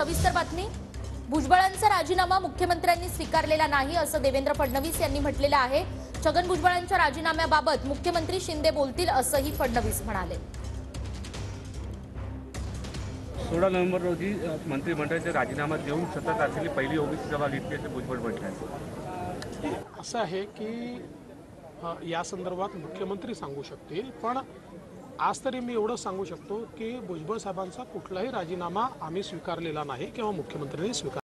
सविस्तर बातमी। भुजबळांचा राजीनामा मुख्यमंत्र्यांनी स्वीकारलेला नाही असं देवेंद्र फडणवीस यांनी म्हटलेलं आहे। छगन भुजबळांच्या राजीनाम्याबाबत मुख्यमंत्री शिंदे बोलतील असंही फडणवीस म्हणाले। 16 नोव्हेंबर रोजी मंत्रिमंडळाचा राजीनामा देऊन सतत असलेली पहिली ओबीसी सभा घेतली असे भुजबळ म्हटले। असं आहे की या संदर्भात मुख्यमंत्री सांगू शकतील, पण आज तरी मी एवढं सांगू शकतो की भुजबळ साहेबांचा कुठलाही राजीनामा आम्ही स्वीकारलेला नाही किंवा मुख्यमंत्र्यांनी स्वीकारला